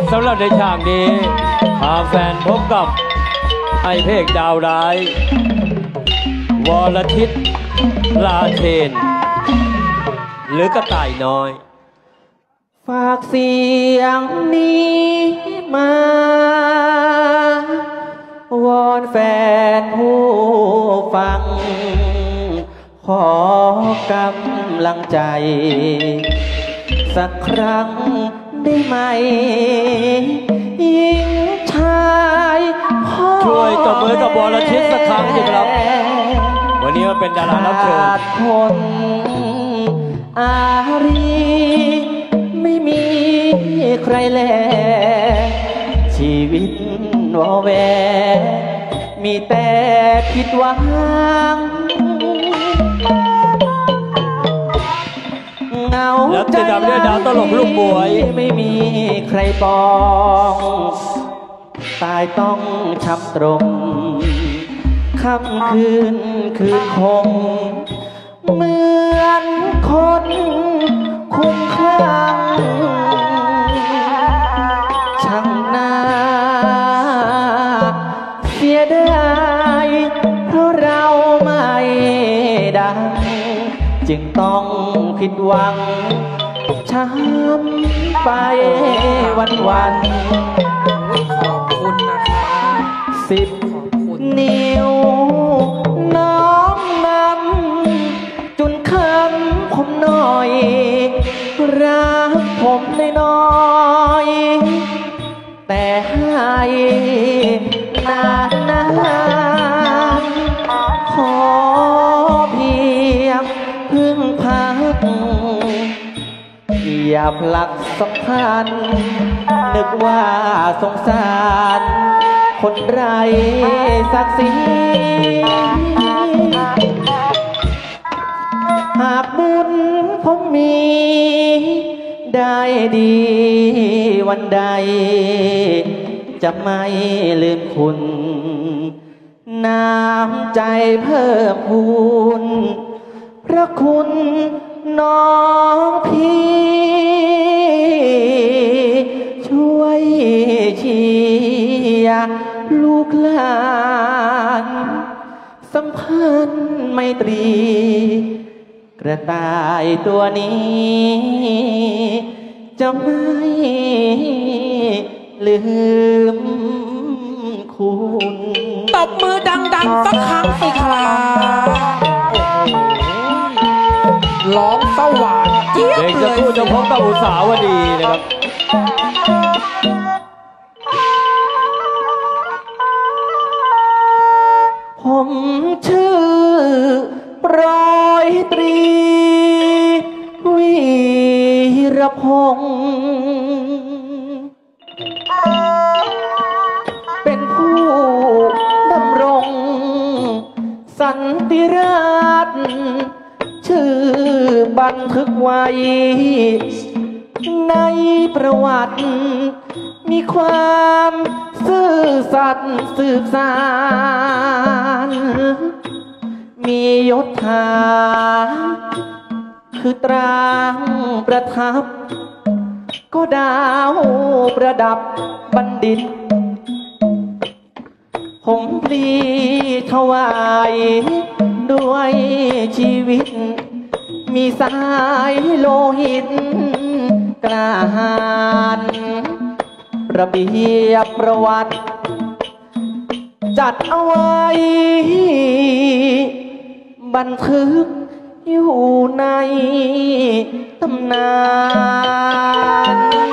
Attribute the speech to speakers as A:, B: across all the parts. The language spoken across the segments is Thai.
A: สำหรับในฉากนี้พาแฟนพบกับไอ้เพกดาวร้ายวรทิตราเชนหรือกระต่ายน้อย
B: ฝากเสียงนี้มาวอนแฟนผู้ฟังขอกำลังใจสักครั้งได้ไหมหญิงชาย
A: ช่วยตบมือกับบรทิตสักครั้งสิครับวันนี้เป็นดารารับเชิญ
B: คนอารีไม่มีใครแลชีวิตวอแวมีแต่ผิดหวังเงาใจดาวตลกลูกบวยไม่มีใครปองตายต้องช้ำตรงค่ำคืนคงเหมือนคนคุ้มคลั่งช่างน่าเสียดายเพราะเราไม่ดังจึงต้องผิดหวังช้ำไปวันขอบคุณนะคะ10 นิ้วน้อมนำจุนคำผมหน่อยรักผมน้อยแต่ให้นานขอเพียงพึ่งพักอย่าผลักสัมพันธ์นึกว่าสงสารคนไร้ศักดิ์ศรีหากบุญผมมีได้ดีวันใดจะไม่ลืมคุณน้ำใจเพิ่มพูนพระคุณน้องพี่ช่วยเชียร์ลูกหลานสัมพันธ์ไมตรีกระต่ายตัวนี้จะไม่ลืมคุณ
C: ตบมือดังๆสักครั้งสิครับร้องสว่างเจี๊ยบเลย
A: เด็กจะพูดจะพบกับอุสาวดีนะครับ
B: ผมชื่อร้อยตรีวีรพงษ์เป็นผู้ดำรงสันติราษฎร์ชื่อบันทึกไว้ในประวัติมีความซื่อสัตย์สืบสานมียศถาคือตราประทับก็ดาวประดับบัณฑิตผมพลีถวายด้วยชีวิตมีสายโลหิตกล้าหาญระเบียบประวัติจัดเอาไว้บันทึกอยู่ในตำนาน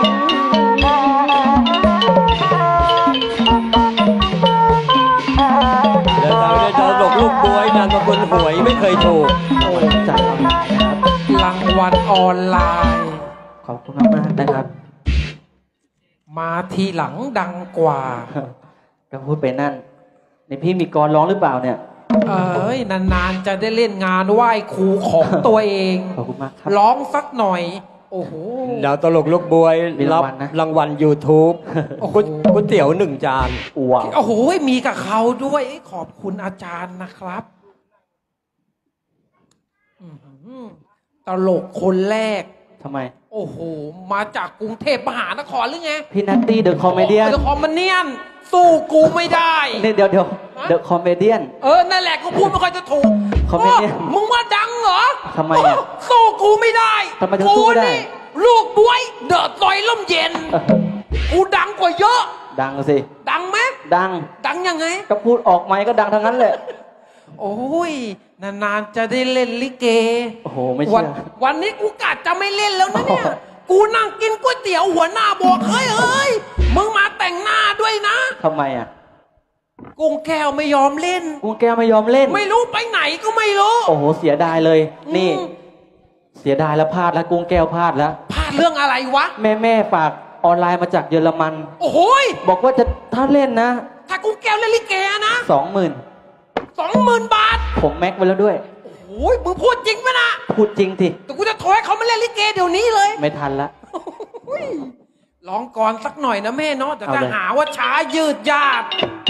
A: เดินทางได้ดาวตลกลูกบวยนามสกุลหวยไม่เคยถูก
B: โอ้จัดครับ
C: รางวัลออนไลน์
B: ขอบคุณมากนะครับ
C: มาทีหลังดังกว่า
B: ก็พูดไปนั่นในพี่มีกรร้องหรือเปล่าเนี่ย
C: นานๆจะได้เล่นงานไหว้ครูของตัวเอง
B: ขอบคุณมากครับ
C: ร้องสักหน่อยโอ้โห
A: ดาวตลกลูกบวยรับรางวัล YouTube ก๋วยเตี๋ยว1 จาน
B: ว้าว
C: โอ้โหมีกับเขาด้วยขอบคุณอาจารย์นะครับตลกคนแรก
B: ทำไม
C: โอ้โหมาจากกรุงเทพมหานครหรือไง
B: พี่นัตตี้เดอะคอมเมเดี้เด
C: อะคอมเมเดี้สู้กูไม่ได้
B: นี่เดี๋ยวเดอะคอมเมเดี้
C: นั่นแหละกูพูดไม่ค่อยจะถูก
B: คอมเมเดี้
C: มึงว่าดังเหรอ
B: ทำไมอ่ะ
C: สู้กูไม่ได้
B: ทำไมถึงสู้ไม่ได้
C: ลูกบวยเดอะต่อยล่มเย็นกูดังกว่าเยอะ
B: ดังสิ
C: ดังไหมดังยังไง
B: ก็พูดออกไหมก็ดังทั้งนั้นแหละ
C: โอ้ยนานๆจะได้เล่นลิเก
B: โอ้โหไม่เชื่อ
C: วันนี้กูกะจะไม่เล่นแล้วนะเนี่ยกูนั่งกินก๋วยเตี๋ยวหัวหน้าบอกเฮ้ยมึงมาแต่งหน้าด้วยนะ
B: ทำไมอ่ะ
C: กุ้งแก้วไม่ยอมเล่น
B: กุ้งแก้วไม่ยอมเล่น
C: ไม่รู้ไปไหนก็ไม่รู้
B: โอ้โหเสียดายเลยนี่เสียดายแล้วพลาดแล้วกุ้งแก้วพลาดแล้ว
C: พลาดเรื่องอะไรวะ
B: แม่ฝากออนไลน์มาจากเยอรมัน
C: โอ้โห
B: บอกว่าจะถ้าเล่นนะ
C: ถ้ากุ้งแก้วเล่นลิเกนะ
B: 20,000
C: บาท
B: ผมแม็กไว้แล้วด้วย
C: โอ้ยมึงพูดจริงปะนะ
B: พูดจริงสิ
C: แต่กูจะโทรให้เขามาเล่นลิเกเดี๋ยวนี้เลย
B: ไม่ทันละ
C: ร้องก่อนสักหน่อยนะแม่เนาะแต่จะหาว่าช้ายืดยาด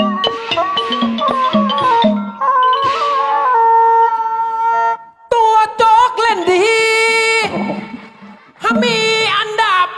C: ตัวโจ๊กเล่นดีมีอันดับ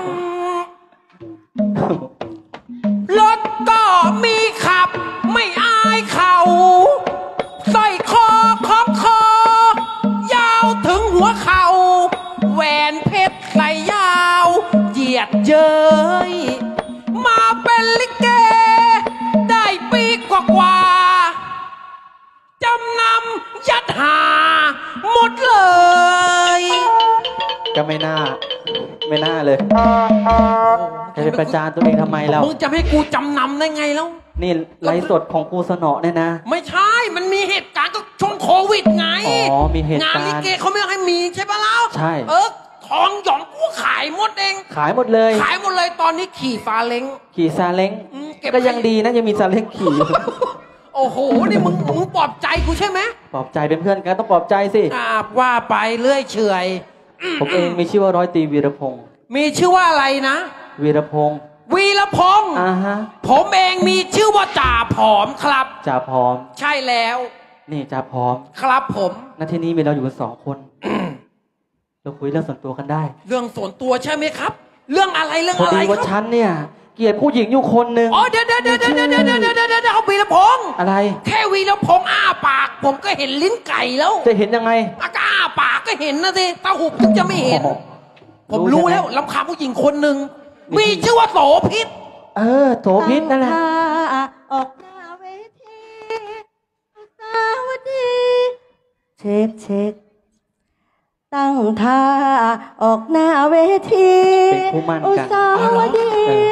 C: รถก็มีขับไม่อายเขาสร้อยคอของคอยาวถึงหัวเข่าแหวนเพชรใส่ยาวเหยียดเย้ยมาเป็นลิเกได้ปีกว่าจำนำยัดหาหมดเลย
B: ก็ไม่น่าเลยจะไปประจานตัวเองทำไมเรา
C: มึงจะให้กูจำนำได้ไงแล้ว
B: นี่ไลฟ์สดของกูสนอเนี่ยนะ
C: ไม่ใช่มันมีเหตุการณ์ก็ช่วงโควิดไง
B: อ๋อมีเหตุการณ์งานลิ
C: เกเขาไม่ให้มีใช่ปะเล่า
B: ใช่
C: ทองหยองกูขายหมดเอง
B: ขายหมดเลย
C: ตอนนี้ขี่ซาเล้ง
B: ก็ยังดีนะยังมีซาเล้งขี่
C: โอ้โหนี่มึงปลอบใจกูใช่ไหม
B: ปลอบใจเป็นเพื่อนกันต้องปลอบใจสิ
C: ว่าไปเรื่อยเฉย
B: ผมเองมีชื่อว่าร้อยตรีวีรพงศ์
C: มีชื่อว่าอะไรนะ
B: วีรพงศ์
C: ฮะผมเองมีชื่อว่าจ่าผอมครับ
B: จ่าผอม
C: ใช่แล้ว
B: นี่จ่าผอม
C: ครับผม
B: ณที่นี้มีเราอยู่กัน2 คนเราคุยเรื่องส่วนตัวกันได้
C: เรื่องส่วนตัวใช่ไหมครับเรื่องอะไรพอ
B: ดีว่าฉันเนี่ยเกลียดผู้หญิงอยู่คนหนึ่ง
C: เดี๋ยวเอาวีรพงศ์
B: อะไร
C: แค่วีรพงศ์อ้าปากผมก็เห็นลิ้นไก่แล้ว
B: จะเห็นยังไง
C: อ้าปากก็เห็นนะสิตาหุบถึงจะไม่เห็นผมรู้แล้วลำคาญผู้หญิงคนหนึ่งมีชื่อว่าโสพิษ
B: โสพิษนั่นแหละ
D: ออกหน้าเวทีสวัสดีเช็คตั้งท่าออกหน้าเวที
B: เป็นผู้มั่นกัน
D: สวัสดี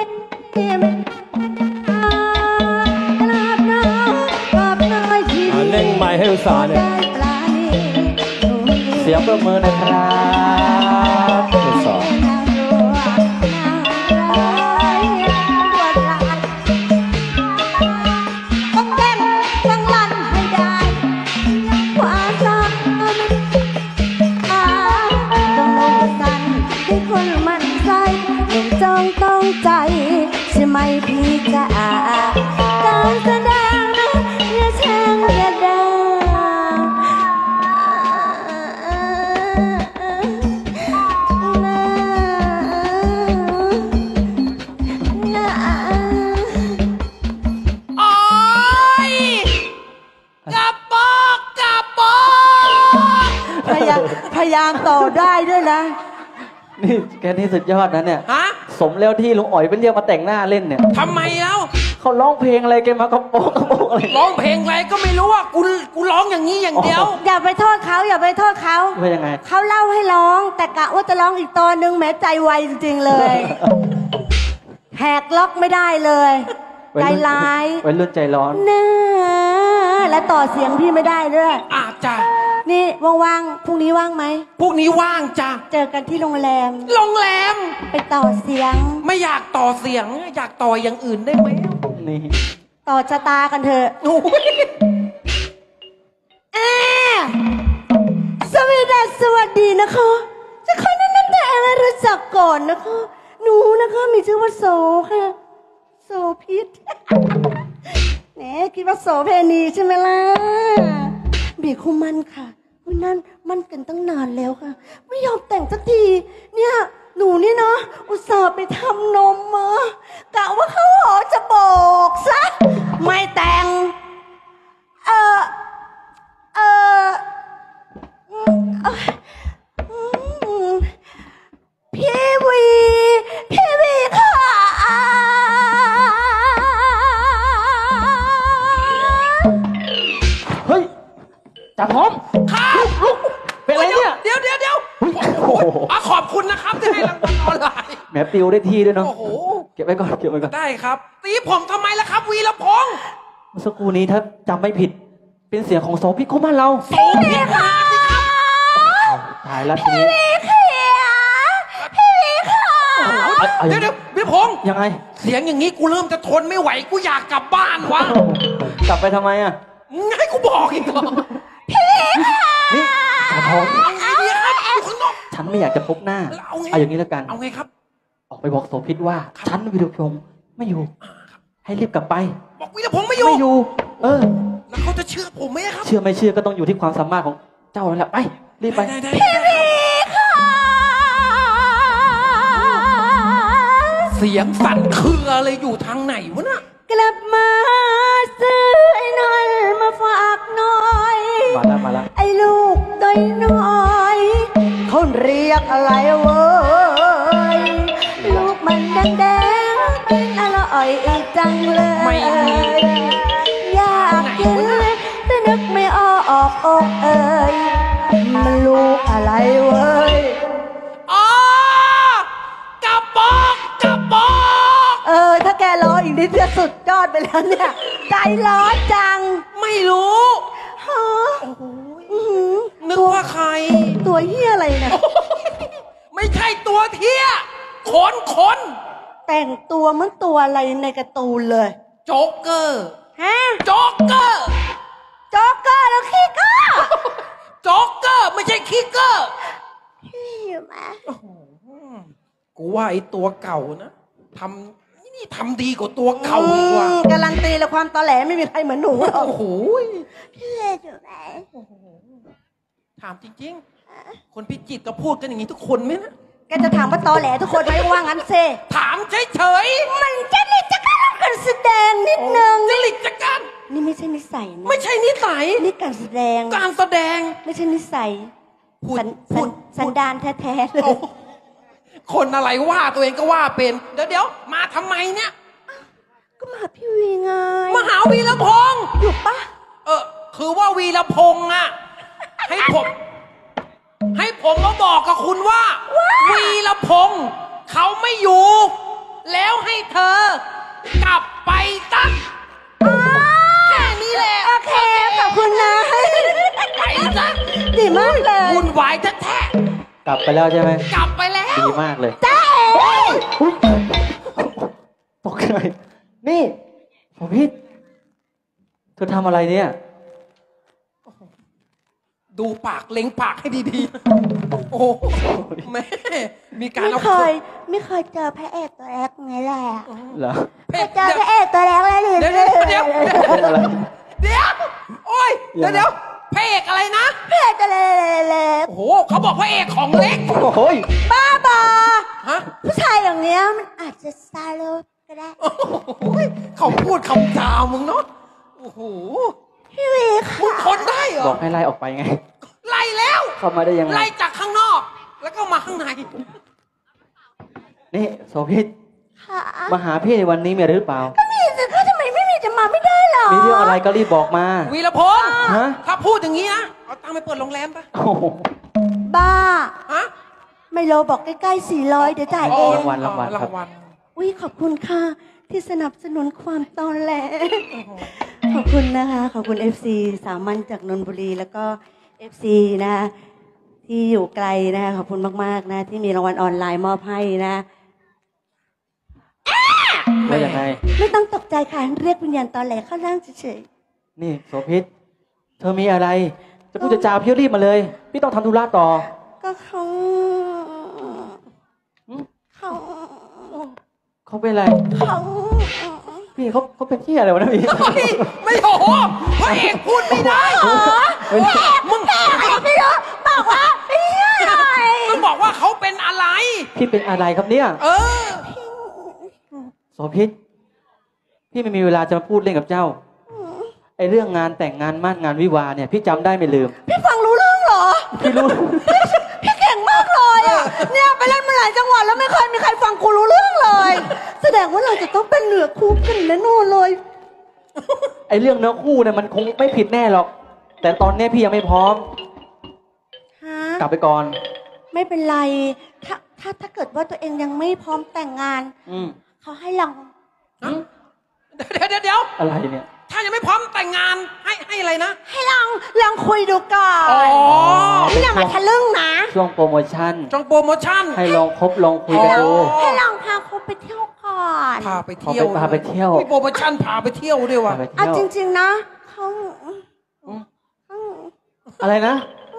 A: เล่นไม้ให้อุตส่าห์เนี่ย
B: เสียงประเมินนะครับอุตส่าห์
D: ต้องใจใช่ไหมพี่จ๋าการแสดงนะอย่าแช่งอย่าด่า
C: โอ๊ยกระบอก
D: พยายามต่อได้ด้วยนะ
B: นี่แกนี่สุดยอดนะเนี่ยสมแล้วที่ลุงอ๋อยไปเรียกมาแต่งหน้าเล่นเนี่ย
C: ทำไมเล่า
B: เขาร้องเพลงอะไรแกมากระโปงอะไร
C: ร้องเพลงอะไรก็ไม่รู้ว่ากูร้องอย่างนี้อย่างเดียว
D: อย่าไปโทษเขา
B: ว่ายังไง
D: เขาเล่าให้ร้องแต่กะว่าจะร้องอีกตอนนึงแม้ใจไวจริงๆเลยแหกล็อกไม่ได้เลยใจร้าย
B: ไว้รุ่นใจร้อน
D: นะและต่อเสียงพี่ไม่ได้ด้วย
C: จ้ะ
D: นี่ว่างๆพรุ่งนี้ว่างไหม
C: พรุ่งนี้ว่างจ้ะ
D: เจอกันที่โรงแรมไปต่อเสียง
C: ไม่อยากต่อเสียงอยากต่ออย่างอื่นได้ไหม
B: นี่
D: ต่อชะตากันเถอะสวัสดีนะคะจะขอแนะนำแต่อะไรรู้จักก่อนนะคะหนูนะคะมีชื่อว่าโสค่ะโสพิษแหมคิดว่าโสเพณีใช่ไหมล่ะบีคู่มันค่ะอุ๊ยนั่นมันกันตั้งนานแล้วค่ะ ไม่ยอมแต่งสักที เนี่ยหนูนี่นะอุตส่าห์ไปทำนมมากะว่าเขาหอจะบอกซะไม่แต่ง เออเออพี่วีค่ะ
B: เฮ้ยจับหอม
C: ครับ
B: ลุกเป็นอะไรเนี่ย
C: เดี๋ยวขอบคุณนะครับที่ให้รางวัลออนไลน์
B: แหมปิวได้ทีด้วยเนาะ
C: โอ้โห
B: เก็บไว้ก่อนเก็บไว้ก่อน
C: ได้ครับ ตีผมทำไมล่ะครับ วีรพงษ์
B: เมื่อสักครู่นี้ถ้าจำไม่ผิด เป็นเสียงของโสภิตของบ้านเรา
C: โสภิตมาสิครับ
B: ตายแล้วทีนี้
C: เดี๋ยววีรพงษ์
B: ยังไง
C: เสียงอย่างนี้กูเริ่มจะทนไม่ไหวกูอยากกลับบ้านวะ
B: กลับไปทำไมอ่ะ
C: ให้กูบอกอีกเหรอ
B: นี่จับหอม
C: เอาไงดีครับอยู่ข้างนอก
B: ฉันไม่อยากจะพบหน้า
C: แล้วเอาไง
B: เอาอย่างนี้แล้วกัน
C: เอาไงครับ
B: ออกไปบอกโสภิตว่า ฉันวิรพงศ์ไม่อยู่ ให้รีบกลับไป
C: บอกวีรพงษ์ไม่อยู่
B: ไม่อยู่ เออ
C: แล้วเขาจะเชื่อผมไหมครับ
B: เชื่อไม่เชื่อก็ต้องอยู่ที่ความสามารถของเจ้าแล้วแหละไป รีบไป
C: ได้เสียงสั่นเครือเลยอยู่ทางไหนวะน่ะ
D: กลับมาซื้อไอ้นอนมาฝากหน่อย
B: มาแล้ว
D: ไอ้ลูกน้อยเขาเรียกอะไรเว้ยลูกมันแดงๆกินอร่อยจังเลย
C: ไม่มี
D: อยากกินแต่นึกไม่ออกเอ่ยมันลูกอะไรเว้ย
C: อ๋อกระบอก
D: ถ้าแกรออีกนิดจะสุดยอดไปแล้วเนี่ย ใจร้อนจัง
C: ไม่รู้
D: ฮะ อื้อหือ
C: นึกว่าใคร
D: ตัวเหี้ยอะไรเนี่ย
C: ไม่ใช่ตัวเที่ยขน
D: แต่งตัวเหมือนตัวอะไรในการ์ตูนเลย
C: โจ๊กเกอร์
D: ฮะ
C: โจ๊กเกอร์
D: โจ๊กเกอร์แล้วขี้ก็
C: โจ๊กเกอร์ไม่ใช่คิกเกอร์
D: พี่อยู่ไหม
C: กูว่าไอ้ตัวเก่านะนี่ทำดีกว่าตัวเก่าอีกว่า
D: การันตีและความตอแหลไม่มีใครเหมือนหนูหรอก
C: โอ้โห
D: พี่อยู่ไหม
C: ถามจริงๆ คนพิจิตรก็พูดกันอย่างนี้ทุกคนไหมนะ
D: แกจะถามว่าตอแหลทุกคนไหมว่างั้นเซ
C: ถามเฉย
D: มันจะนิดจะการแสดงนิดนึง
C: จริตจักกัน
D: นี่ไม่ใช่นิสัยนะ
C: ไม่ใช่นิสัย
D: นี่การแสดง
C: การแสดง
D: ไม่ใช่นิสัย
C: พูด
D: สันดานแท้ๆเลย
C: โอ้คนอะไรว่าตัวเองก็ว่าเป็น เดี๋ยวมาทำไมเนี่ย
D: ก็มาพี่วีไง
C: มาหาวีรพงษ์
D: อยู่ปะ
C: คือว่าวีรพงษ์อะให้ผมมาบอกกับคุณว่า วีรพงษ์เขาไม่อยู่ แล้วให้เธอกลับไปซะแค่นี้แหละ
D: โอเคขอบคุณนะ
C: ไปซะ
D: ดีมากเลย
C: วุ่นวายแท้
B: กลับไปแล้วใช่ไหม
C: ๆกลับไปแล้ว
B: ดีมากเลย
D: จ้าเอ๋
B: อุ๊ยตกใจนี่โสภิตเธอทำอะไรเนี่ย
C: ดูปากเล็งปากให้ดีๆ โอ้โหแม่มีการ
D: ไม่
C: เอา
D: เคยเจอพระเอกตัวแรกไงแหละ
B: เหรอ
D: เคยเจอพระเอกตัวแรกแล้วหรือ
C: เดี๋ยว
B: อะไร
C: โอ้ยเดี๋ยวพระเอกอะไรนะ
D: พระเอกตัวเล็ก
C: โอ้โหเขาบอกพระเอกของเล็ก
B: โอ้ย
D: บ้าบอ
C: ฮะ
D: ผู้ชายอย่างเนี้ยมันอาจจะซาโลก็ได้
C: โอ้โหเขาพูดคำจามึงเนาะโอ้โห
D: พี่วี
C: มึง
D: ค่ะ
C: ทนได้เหร
B: บ
C: อ
B: อกให้ไล่ออกไปไง
C: ไล่แล้ว
B: เข้ามาได้ยังไง
C: ไล่จากข้างนอก แล้วก็มาข้างใน
B: นี่โสภิต
D: ค่ะ
B: มาหาพี่ในวันนี้มีอะไรหรือเปล่า
D: ก็มีสิคะทำไมไม่มีจะมาไม่ได้หรอ
B: มีเรื่องอะไรก็รีบบอกมา
C: วีรพงษ์
B: ฮะ
C: ถ้าพูดอย่างนี้นะเอาตังค์ไปเปิดโรงแรมปะ
B: โอ้โห
D: บ้า
C: ฮะ
D: ไมโลบอกใกล้ๆ400เดี๋ยวจ่ายเอง
B: รางวัลครับ
C: รางวัล
D: อุ้ยขอบคุณค่ะ ที่สนับสนุนความตอนแหลขอบคุณนะคะ ขอบคุณ FC สามัญจากนนทบุรีแล้วก็ FC นะที่อยู่ไกลนะขอบคุณมากๆนะ ที่มีรางวัลออนไลน์มอบให้นะ
B: ว่ายังไง
D: ไม่ต้องตกใจค่ะเรียกวิญญาณตอนแหลเข้าร่างเฉย
B: นี่โสภิตเธอมีอะไร จะพูดจะจาพี่รีบมาเลย พี่ต้องทำธุระต่อ
D: ๆก็เขา
B: หืม
D: เขา
B: เขาเป็นอะไร
D: เขา
B: พี่เขาเป็นที่อะไรวะนะพี่
C: เฮ้ยไม่โอ้โหพระเอกพูดไม่ได้
D: อ๋อ
C: มึง
D: พี่รู้บอกว่าพี่อะไร
C: มึงบอกว่าเขาเป็นอะไร
B: พี่เป็นอะไรครับเนี่ย
C: เออ
B: โสภิตพี่ไม่มีเวลาจะมาพูดเล่นกับเจ้าไอเรื่องงานแต่งงานมั่นงานวิวาเนี่ยพี่จำได้ไม่ลืม
D: พี่ฟังรู้เรื่องเหรอ
B: พี่รู้
D: พี่เก่งมากเลยอ่ะเนี่ยไปเล่นมาหลายจังหวัดแล้วไม่เคยมีใครฟังกูรู้เรื่องเลย แสดงว่าเราจะต้องเป็นเหนือคู่กันแน่นอนเลย
B: ไอเรื่องเนื้อคู่เนี่ยมันคงไม่ผิดแน่หรอก แต่ตอนเนี้ยพี่ยังไม่พร้อม
D: ฮะ
B: กลับไปก่อน
D: ไม่เป็นไรถ้าเกิดว่าตัวเองยังไม่พร้อมแต่งงาน
B: อืม
D: เขาให้ลอง
C: เดี๋ยว
B: อะไรเนี่ย
C: ถ้ายังไม่พร้อมแต่งงานให้อะไรนะ
D: ให้ลองคุยดูก่อน
C: อ๋อ
D: พี่อย่ามาทะลึ่งนะ
B: ช่วงโปรโมชั่น
C: จองโปรโมชั่น
B: ให้ลองคบลองคุยกันดู
D: ให้ลองพาเขาไปเที่ยวก่อน
C: พาไปเที่ยว
B: พาไปเที่ยว
C: มีโปรโมชั่นพาไปเที่ยวด้วยว่ะ
B: พาไป
D: เอา
B: เที่ยว
D: จริงๆนะเขา
B: อะไรนะ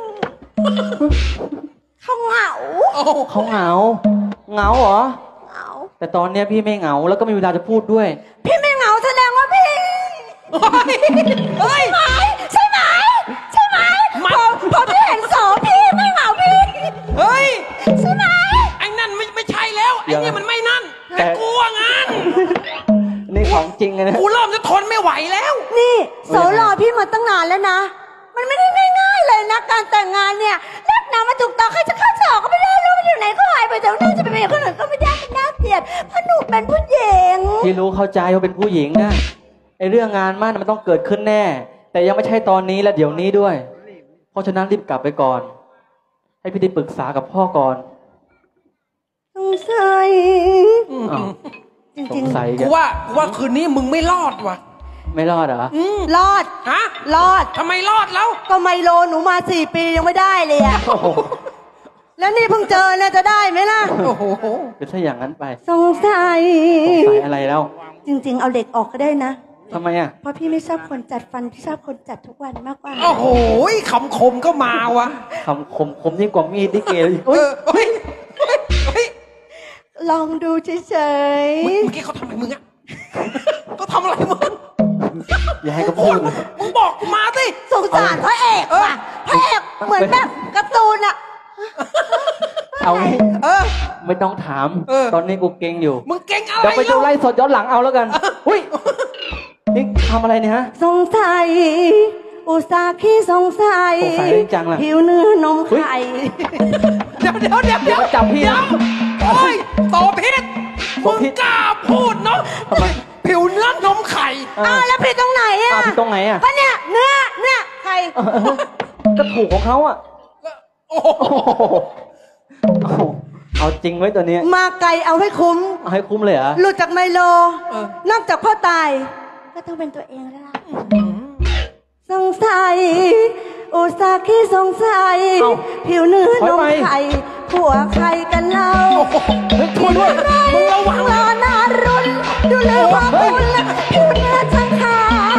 D: เขาเหงา
C: โอ้
B: เขาเหงาเหรอ
D: เหงา
B: แต่ตอนเนี้ยพี่ไม่เหงาแล้วก็ไม่มีเวลาจะพูดด้วย
D: พี่ไม่เหงาแสดงว่าพี่
C: เฮ้ย
D: ใช่ไหมใช่ไหม
C: มัน
D: พอพี่เห็นโสพี่ไม่เหงาพี่
C: เฮ้ย
D: ใช่ไหม
C: ไอ้นั่นไม่ใช่แล้วไอ้นี่มันไม่นั่น แต่กูว่างั้น
B: นี่ของจริงเลยนะ
C: กูเริ่มจะทนไม่ไหวแล้ว
D: นี่โสรอพี่มาตั้งนานแล้วนะ มันไม่ได้ง่ายๆเลยนะการแต่งงานเนี่ยรักนะมาถูกต้องใครจะเข้าจะออกก็ไม่ได้รู้ว่าอยู่ไหนก็หายไปแต่ว่าจะไปเป็นคนอื่นก็ไม่ได้เป็นน่าเกลียดเพราะหนูเป็นผู้หญิง
B: พี่รู้เข้าใจว่าเป็นผู้หญิงนะไอเรื่องงานมั่นมันต้องเกิดขึ้นแน่ แต่ยังไม่ใช่ตอนนี้และเดี๋ยวนี้ด้วย เพราะฉะนั้นรีบกลับไปก่อน ให้พี่ได้ปรึกษากับพ่อก่อน
D: สงสัย
B: อ้าว
D: จ
B: ส
D: ริง
B: งสัย
C: กู
B: กัน
C: ว่าคืนนี้มึงไม่รอดว่ะ
B: ไม่รอดเหรอ
D: ๆรอด
C: ฮะ
D: รอด
C: ทำไมรอดแล้ว
D: ก็ไมโลหนูมา4 ปียังไม่ได้เลยอะ
B: โอ้โห
D: แล้วนี่เพิ่งเจอเนี่ยจะได้ไหมล่ะ
C: โอ้โห
B: เป็นถ้าอย่างนั้นไป
D: สงสัย
B: สงสัยอะไรแล้ว
D: จริง ๆ เอาเด็กออกก็ได้นะ
B: ทำไมอ่ะ
D: เพราะพี่ไม่ชอบคนจัดฟัน พี่ชอบคนจัดทุกวันมากกว่า
C: โอ้โหคำคมก็มาวะ
B: คำคมยิ่งกว่ามีดที่เกลอีก
C: เออเฮ้ยเฮ้ย
D: ลองดูเฉย
C: เมื่อกี้เขาทำอะไรมึงอะเขาทำอะไรมึง
B: อย่าให้เขาพูดเลย
C: มึงบอกกูมาสิ
D: ๆสงสารพระเอกว่ะพระเอกเหมือนแบบการ์ตูนอะ
B: เอางี้
C: เออ
B: ไม่ต้องถาม
C: เออ
B: ตอนนี้กูเก่งอยู่
C: มึงเก่งอะไร
B: เดี๋ยวไปดู
C: แล้ว
B: ไล่สดย้อนหลังเอาแล้วกันหุ้ยนี่ทำอะไรเนี่ยฮะ
D: สงสัยอุตส่าห์ขี้สงสัย
B: สงสัยจริงจังล่ะ
D: ผิวเนื้อนมไข่
C: เดี๋ยว
B: เดี๋ยวมาจับพี่นะ
C: โอ้ยโตพิษ
B: โส
C: มึง
B: ภิต
C: กล้าพูดเนาะ
B: ทำไม
C: ผิวเนื้อนมไข่
D: อ้าวแล้วผิดตรงไหนอะ
B: ผิดตรงไหนอ่ะ
D: ก็เนี่ยเนื้อไข่
B: ก็ถูกของเขาอ่ะ
C: โอ้โห
B: โอ้โหเอาจริงไว้ตัวเนี้ย
D: มาไกลเอาให้คุ้ม
B: เอาให้คุ้มเลยเหรอ
D: หลุดจากไมโล นอกจากพ่อตาย ก็ต้องเป็นตัวเองแล้วล่ะสงสัยอุตส่าห์ขี้สงสัย
B: เอ้า
D: ผิวเนื้อ
B: ถอย
D: นม
B: ไป
D: ไข่ผัวใครกันเล่า
B: เฮ้ยช่วยด้วย
C: มึงระวัง
D: รอนารุนดูเลยว่าคุณผิวเนื้อช่างขาว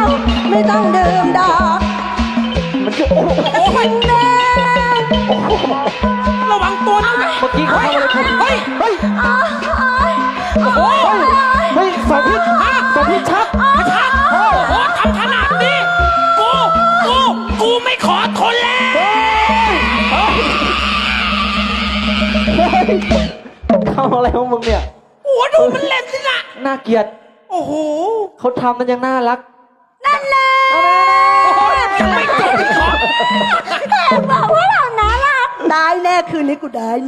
D: ไม่ต้องดื่มดอก
B: มันจะโอ้โห
D: ทิ้งแดง
C: ระวังตัวนะ
B: เมื่อกี้เขาทำอะไรคุณ
C: เฮ้ย
B: เฮ้ย
D: อ๋อ
C: โอ้โห
B: เฮ้ยสาธิตสาธิตชัก
C: ไม่ทันโอ้โหทำขนาดนี้กูไม่ขอทนแล้ว
B: ทำอะไรของมึงเนี่ย
C: โอ้โหดูมันเล่นสินะ
B: น่าเกลียด
C: โอ้โห
B: เขาทำมันยังน่ารัก
D: นั่นแหละ
C: โอ้โหยังไม่จบอีกเหรอ
D: แต่บอกว่าเราน่ารักได้แน่คืนนี้กูได้แน่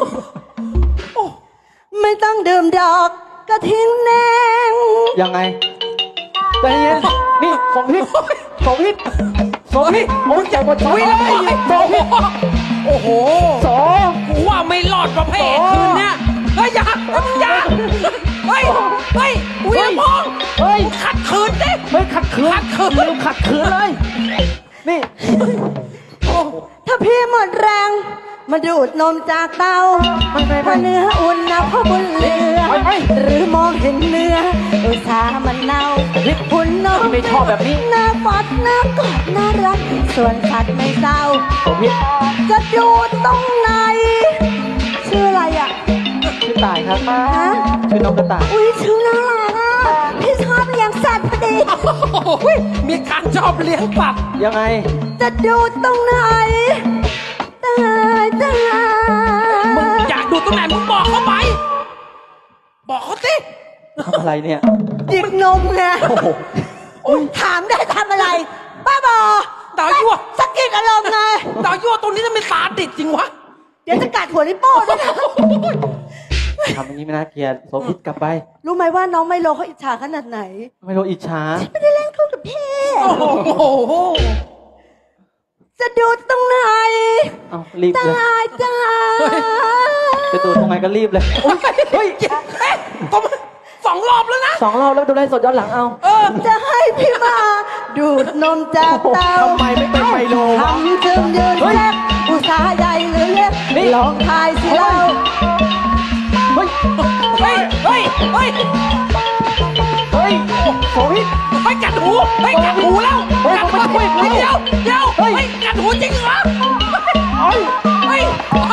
D: ไม่ต้องดื่มดอกก็ทิ้งแนง
B: ยังไงใจเย็นนี่สมพิษสมพิษสมพิษโอ้ยใจหมดใจ
C: วิ่งเลย
B: สมพิษ
C: โอ้โห
B: สอ
C: กูว่าไม่รอดประเภทคืนเนี้ยเฮ้ยอย่าเฮ้ยกูยังมอง
B: เฮ้ย
C: ขัดขืนดิ
B: เฮ้ยขัดขืน
C: ขัดขืน
B: ลืมขัดขืนเลย นี่
D: ถ้าพี่หมดแรง มาดูดนมจากเตาพอเนื้ออุ่นนะพ่อบุญเหลือ หรือมองเห็นเนื้ออุตส่าห์มันเน่าหุ่นนม
B: ไม่ชอบแบบนี้
D: หน้าฟัดหน้ากอดน่ารัก ส่วนสัตว์ไม่เศร้า
B: สมพิษ
D: จะดูดตรงไหน ชื่ออะไรอ่ะ
B: ชื่อตายครับ
D: ฮะ
B: ชื่อน้องกระต่าย
D: อุ้ยชื่อน่ารักอ่ะพี่ชอบเลี้ยงสัตว์พอดี
C: โอ้โหมีการชอบเลี้ยงสัตว์
B: ยังไง
D: จจะดูตรงไหนตายตาย
C: มึงอยากดูตรงไหนมึงบอกเขาไป บอกเขาสิ
B: ทำอะไรเนี่ย
D: หยิกนมไง
B: โอ้โห
D: ถามได้ทำอะไรป้าบอ
C: ดาวยั่ว
D: สะกิดอารมณ์ไง
C: ดาวยั่วตรงนี้จะเป็นสาดิตจริงวะ
D: เดี๋ยวจะกัดหัวลิโป้ด้วยนะ
B: ทำอย่างนี้ไม่น่าเกลียดโสภิตกลับไป
D: รู้ไหมว่าน้องไมโลเขาอิจฉาขนาดไหน
B: ไม่รู้อิจฉา
D: ไม่ได้เล่นคู่กับพี่
C: โอ้โห
D: จะดูตรงไหน
B: เอารีบ
D: ต
B: เลย
D: ายตาย
B: ไปตัวตรงไหนก็รีบเลยอุ๊ยเฮ้ย
C: เอ๊ะผม2 รอบแล้วนะ
B: 2 รอบแล้วดูไลฟ์สดย้อนหลังเอา
D: จะให้พี่มา ดูดนมจากเต้า
B: ทำไมไม่เป็นไมโลวะ
D: ทำจึงยืนแรกอุตสาห์ใหญ่หรือเล็ก
B: นี่
D: ลองทายสิเรา
B: เฮ้ย
C: เฮ้ย เฮ้ย เฮ้ย
B: เฮ้ยโสภิต
C: เฮ้ยกัดหูเฮ้ยกัดหูแล้ว
B: เฮ้ย
C: กัด
B: ผมไม่ช่วย
C: เดี๋ยวเดี๋ยว
B: เฮ้
C: เฮ้
B: ย
C: ยกัดหูจริงเหรอ
B: เฮ้ย
C: เฮ้ย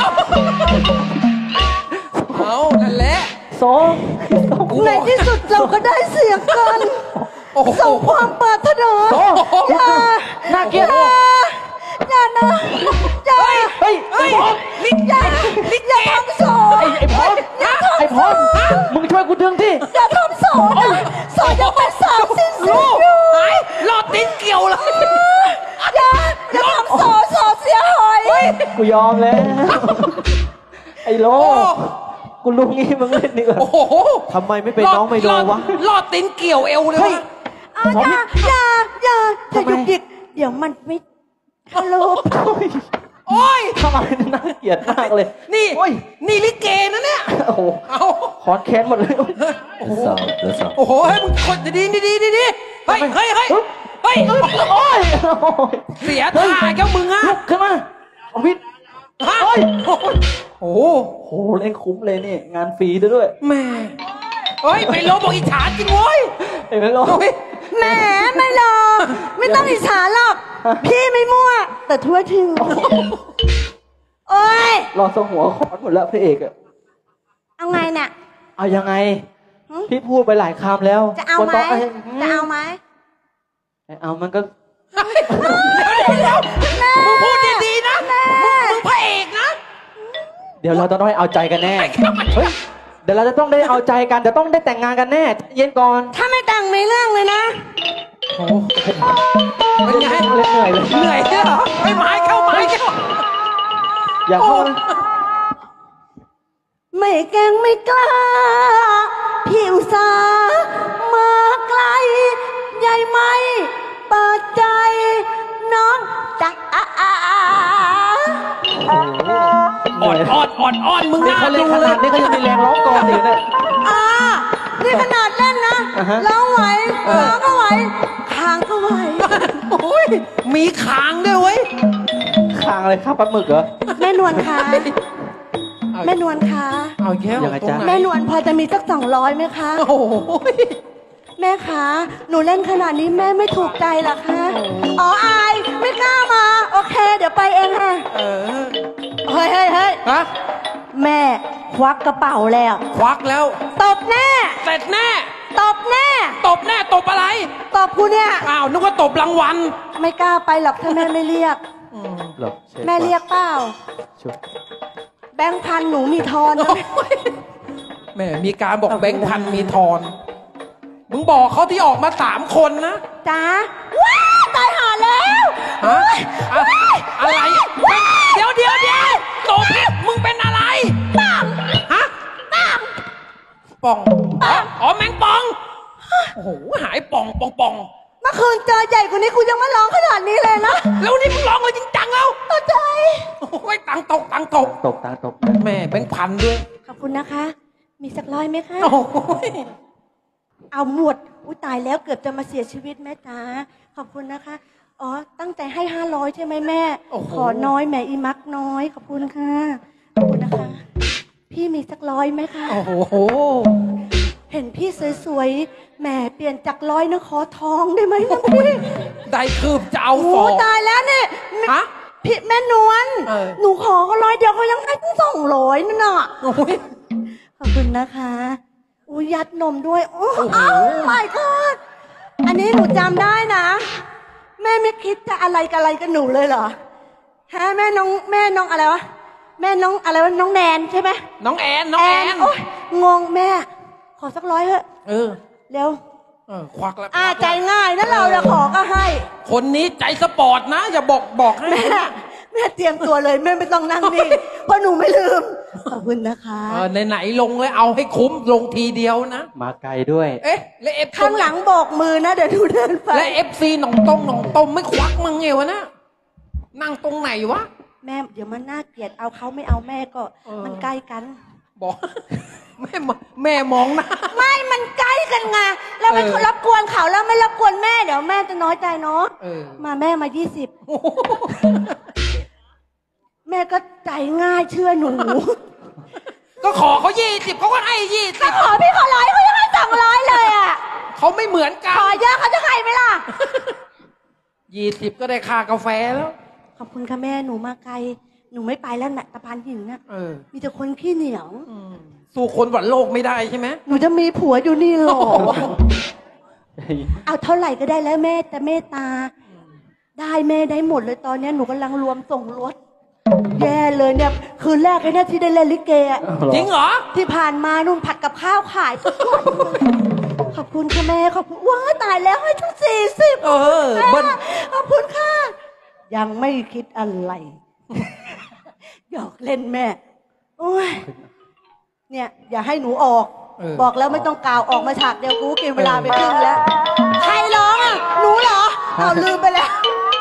C: เอานั่นแหละ
B: โส
D: ในที่สุดเราก็ได้เสียงกัน
C: โอ้โห
D: ส่งความปรารถนา
B: โส
D: อย่า
B: น่าเกลียด
D: อย่านะอย่า
B: เฮ้ย
C: เฮ้ย
B: ไอ้พร้อม
C: ลิก
D: อย่าทำสอน
B: ไอ้พร้อมไอ้พร้อมมึงช่วยกูดึงที่
D: อย่าทำสอนนะสอนยังเป็นสาวสิ้นสุ
C: ลู
D: ด
C: ก
D: อยู่
C: หายรอดตีนเกี่ยวเลย
D: อย่าทำสอนเสียหาย
B: กูยอมแล้วไอ้โล
C: โอ้
B: กูรู้งี้มึงเล่นนี่เหรอ
C: โอ้โห
B: ทำไมไม่เป็นน้องไมโลวะ
C: รอดตีนเกี่ยวเอวเลย
B: เฮ้ย
C: วะ
D: อย่า
B: ทำไม
D: หยุดหยิกเดี๋ยวมันไม่ทะลุ
C: โอ้ย
B: ทำไมน่าเกลียดมากเลย
C: นี่
B: โอ้ย
C: นี่ลิเกนะเนี่ย
B: โอ้โห
C: เอา
B: คอนแค้นหมดเลย
C: โอ้โหโอ้โหให้มึงคนดีเฮ้ย
B: ทำไม
C: เฮ้ย เฮ้ย เฮ้ย
B: โอ้ย
C: เสียท่าแก้วมึงอะ
B: ลุกขึ้นมาโอ้พิษ
C: ฮะ
B: เฮ้ย
C: โอ้โห
B: โอ้โหเล่นคุ้มเลยนี่ งานฟรีด้วย
C: แม่เฮ้ยไปลบบอกอิจฉาจริงเว้ย
B: เห็นไหมโล
C: โอ้ย
D: แหมไม่หรอกไม่ต้องอิจฉาหรอก พี่ไม่มั่ว แต่ทั่วถึงโอ้ย
B: รอสหัวคอนหมดแล้วพระเอกอะ
D: เอาไงเนี่ย
B: เอายังไง
D: หึ
B: พี่พูดไปหลายคำแล้ว
D: จะเอาไหม
B: บนโต๊ะ
D: จะเอาไหม
B: เอามันก็
C: เดี๋ยวมึงพูดดีๆนะมึงพระเอกนะ
B: เดี๋ยวเราต้องได้เอาใจกันแน่ เฮ้ย เดี๋ยวเราจะต้องได้เอาใจกันเดี๋ยวต้องได้แต่งงานกันแน่ เย็นก่อน
D: ถ้าไม่แต่งไม่เรื่องเลยนะ
C: โอ้โหเป็นไง
B: เหนื่อยเลย
C: เหนื่อยเหรอไอ้ไม้เข้า
B: อย่าเข้านะ
D: ไม่เก่งไม่กล้า พี่อุตส่าห์มาไกล ใหญ่ไหมเปิดใจ น้องจะ
C: อ่อนมึง
B: นี่
C: น่า
B: เขาเล่
C: ดู
B: นข
C: เล
B: นาย ดนี้เขายังมีแรงร้องก่อนอีกเนี่ย
D: นี่ขนาดเล่นนะ
B: อ่าฮะ
D: ร้องไหวร้องก็ไหวคางก็ไหว
C: โอ้ยมีขางด้วยเว้ย
B: คางอะไรข้าวปลาหมึกเหรอ
D: แม่นวลคะแม่นวลคะ
C: เอาแค่
B: ยังไงจ๊ะ
D: แม่นวลพอจะมีสัก200ไหมคะ
C: โอ้โห
D: แม่คะหนูเล่นขนาดนี้แม่ไม่ถูกใจเหรอคะอ๋ออายไม่กล้ามา โอเค เดี๋ยวไปเองค่ะ
C: เออ
D: เฮ้ย
C: ฮะ
D: แม่ควักกระเป๋าแล้ว
C: ควักแล้ว
D: ตบแน่
C: เสร็จแน่
D: ตบแน่
C: ตบแน่ตบอะไร
D: ตบกูเนี่ย
C: อ้าวนึกว่าตบรางวัล
D: ไม่กล้าไปหรอกถ้าแม่ไม่เรียก
B: หรอใช่
D: แม่เรียกเปล่า
B: ชุด
D: แบงค์พันหนูมีทอนนะ
C: แม่มีการบอกแบงค์พันมีทอน มึงบอกเขาที่ออกมา3 คนนะ
D: จ้าว้าตายหาแล้ว
C: ฮะอะไรเดี๋ยวตบมึงเป็นอะไรปังฮะป่องอ๋อแมงป่อง โอ้โหหายป่อง
D: เมื่อคืนเจอใหญ่กว่านี้กูยังไม่ร้องขนาดนี้เลยนะ
C: แล้วนี่มึงร้องเลยจริงจังแล้ว
D: ตกใจ
C: โอ้ยตังตก
B: ตกตาตก
C: แม่แบงค์พันด้วย
D: ขอบคุณนะคะ มีสักร้อยไหมคะ
C: โอ้ย
D: เอาหมดอุ้ยตายแล้วเกือบจะมาเสียชีวิตแม่จ๋าขอบคุณนะคะ อ๋อ ตั้งใจให้500ใช่ไหมแม่ ขอน้อยแม่อีมักน้อย ขอบคุณค่ะ ขอบคุณนะคะ พี่มีสักร้อยไหมคะ
C: โอ้โห
D: เห็นพี่สวยๆแหมเปลี่ยนจากร้อยนะขอทองได้ไหมนะพี่
C: ได้คืบจะเอา
D: โอ้
C: ฟอง
D: ตายแล้วเนี่ย
C: ฮะ
D: พี่แม่นวล
C: เออ
D: หนูขอเขาร้อยเดียวเขายังให้ตั้ง200นั่นน่ะ
C: โอ้ย
D: ขอบคุณนะคะอุ้ยยัดนมด้วย โอ้
C: โอ้โห
D: อ้าวไม่กอดอันนี้หนูจำได้นะแม่ไม่คิดจะอะไรกับอะไรกับหนูเลยเหรอฮะแม่น้องอะไรวะแม่น้องอะไรวะน้องแนนใช่ไหม
C: น้องแอน
D: โอ๊ยงงแม่ ขอสัก100เถอะ เร็ว
C: ควักแล้ว
D: ใจง่ายนะเราจะขอก็ให้
C: คนนี้ใจสปอร์ตนะอย่าบอกให้
D: แม่เตรียมตัวเลยแม่ไม่ต้องนั่งนี่เพราะหนูไม่ลืมขอบคุณนะคะ
C: ไหนลงเลยเอาให้คุ้มลงทีเดียวนะ
B: มาไกลด้วย
C: และเอฟ
D: ข้างหลังโบกมือนะเดี๋ยวหนูเดินไป
C: และFC หนองต้มไม่ควักมึงไงวะนะนั่งตรงไหนวะ
D: แม่เดี๋ยวมันน่าเกลียดเอาเขาไม่เอาแม่ก็มันใกล้กัน
C: บอก แม่มองหน้า
D: ไม่มันใกล้กันไงแล้วมันรบกวนเขาแล้วไม่รบกวนแม่เดี๋ยวแม่จะน้อยใจเนาะมาแม่มา20แม่ก็ใจง่ายเชื่อหนู
C: ก็ขอเขา20เขาก็ให้20
D: ก็ขอพี่ขอ100เขาจะให้200เลยอ่ะ
C: เขาไม่เหมือนกัน
D: ขอเยอะเขาจะให้ไหมล่ะ
C: 20ก็ได้ค่ากาแฟแล้ว
D: ขอบคุณค่ะแม่หนูมาไกลหนูไม่ไปแล้วนะตะพานหินน่ะ
C: เออ
D: มีแต่คนขี้เหนียว
C: สู้คนหวั่นโลกไม่ได้ใช่ไหม
D: หนูจะมีผัวอยู่นี่หรอ เอาเท่าไหร่ก็ได้แล้วแม่แต่เมตตา ได้แม่ได้หมดเลยตอนนี้หนูกำลังรวมส่งรถ แย่เลยเนี่ยคืนแรกเลยนะที่ได้เล่นลิเกอะ
C: จริงเหรอ
D: ที่ผ่านมานุ่นผัดกับข้าวขายทุกวันขอบคุณค่ะแม่ขอบคุณว้าตายแล้วให้ทั้ง40
C: เบิ้ล
D: ขอบคุณค่ะยังไม่คิดอะไร หยอกเล่นแม่โอ้ยเนี่ยอย่าให้หนูออกบอกแล้วไม่ต้องกล่าวออกมาฉากเดียวกูกินเวลาไปครึ่งแล้วใครร้องอ่ะหนูเหรอเอาลืมไปแล้ว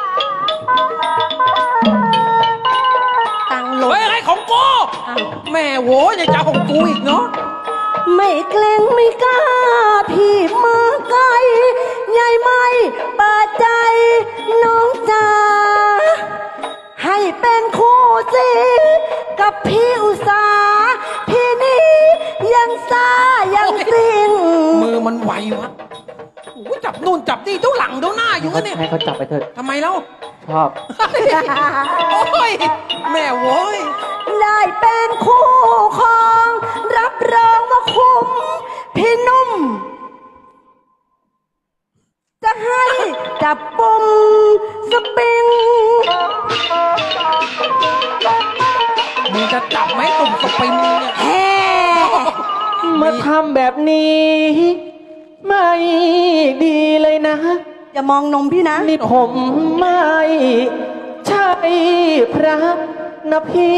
D: ตังลง
C: อะไรของกูแม่โหยังจะของกูอีกเนาะ
D: ไม่เกรงไม่กล้าพี่มาไกลใหญ่ไม่เปิดใจน้องจ๋าให้เป็นคู่สิกับพี่อุตสาพี่นี้ยังซายังซิง
C: มือมันไววะโอ้จับนู่นจับนี่ทุกหลังทุกหน้าอยู่กันเนี่ย
B: ให้เขาจับไปเถอะ
C: ทำไมเล่า
B: ชอบ
C: โอ้ยแม่โว้ย
D: ได้เป็นคู่ครองรับรองว่าคุ้มพี่นุ่ม จะให้จับปุ่มสปริง
C: มึงจะจับไหมตุ่มสปริงเนี่ย
D: แฮ่
B: มาทำแบบนี้ ไม่ดีเลยนะ
D: อย่ามองนมพี่นะ
B: นี่ผมไม่ใช่พระนะพี่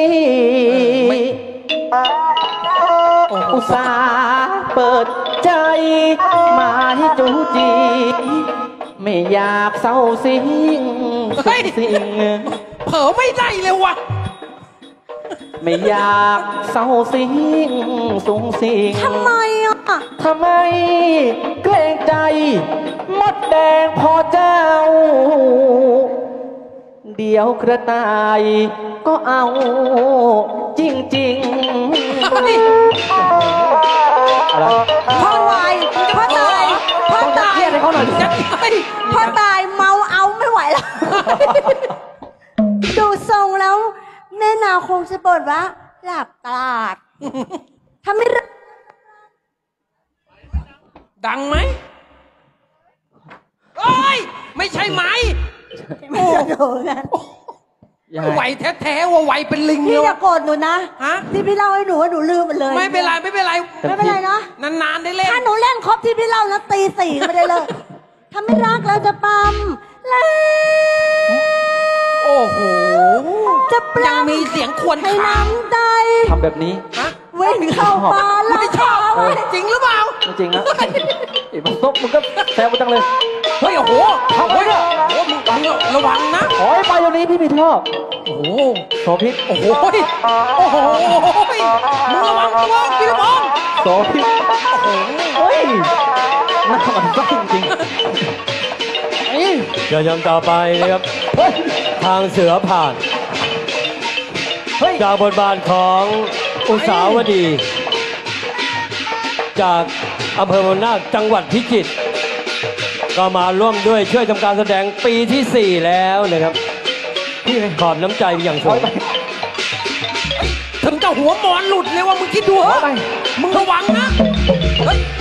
B: อุตส่าห์เปิดใจมาให้จูจีไม่อยากเศร้าสิ่งสิ่ง
C: เผลอไม่ได้เลยวะ
B: ไม่อยากเศร้าสิ่งสูงสิ่ง
D: ทำไมอ่ะ
B: ทำไมเกรงใจมดแดงพอเจ้า เดี๋ยวกระต่ายก็เอาจริงๆอะไร
D: พ่อวายพ่อตายพ่อตาย
B: เครียดให้เขาหน่อยดิ
D: พ่อตายเมาเอาไม่ไหวแล้ว ดูทรงแล้วแม่นาวคงจะบ่นว่าหลับตลาดถ้าไม่รัก
C: ดังไหมโอ้ยไม่ใช่ไหม
D: ไม่จะโดนนะ
B: ยังไง
C: ไหวแท้ๆว่าไหวเป็นลิงเล
D: พี่
C: ย
D: อย่าโกรธหนูนะ
C: ฮะ
D: ที่พี่เล่าให้หนูว่าหนูลืมหมดเลย
C: ไม่เป็นไรไม่เป็นไร
D: ไม่เป็นไรเนาะ
C: นานๆได้เล่น
D: ถ้าหนูเล่นครบที่พี่เล่านะตี 4ไม่ได้เลยถ้าไม่รักเราจะปั๊มแล้ว
C: โอ้โห
D: จะป
C: ยัง
D: ล้ำ
C: มีเสียงควร
D: ให้
C: ขาง
D: น้ำใจ
B: ทำแบบนี้
C: ฮะ
D: วิ่งเข้าป่าแล้ว
C: ไม่ชอบจริงหรือเปล่า
B: จริงๆนะไอ้พวกมึงก็แซวมาจังเลย
C: เฮ้ยโอ้โห
B: ทำไมเนี่ย
C: โอ้โหมึงระวังนะ
B: ขอให้ไปเดี๋ยวนี้พี่ไม่ชอบ
C: โอ้โห
B: โสพิษ
C: โอ้โหโอ้โหมึงระวังตัวพี่ระวัง
B: โสพิษ
C: โอ้โห
B: เฮ้ยน่ามันไส้จริงๆเอ้ย
A: เดี๋ยวยำต่อไปนะครับ
B: เฮ้ย
A: ทางเสือผ่าน
B: เฮ้ย
A: จากบทบาทของอุสาวดี จากอำเภอพนาคจังหวัดพิจิตรก็มาร่วมด้วยช่วยทำการแสดงปีที่ 4 แล้วนะครับขอบน้ำใจอย่างสูง
C: ถึงจะหัวหมอนหลุดเลยว่ามึงคิดดูเหรอมึงระวังนะเฮ้ย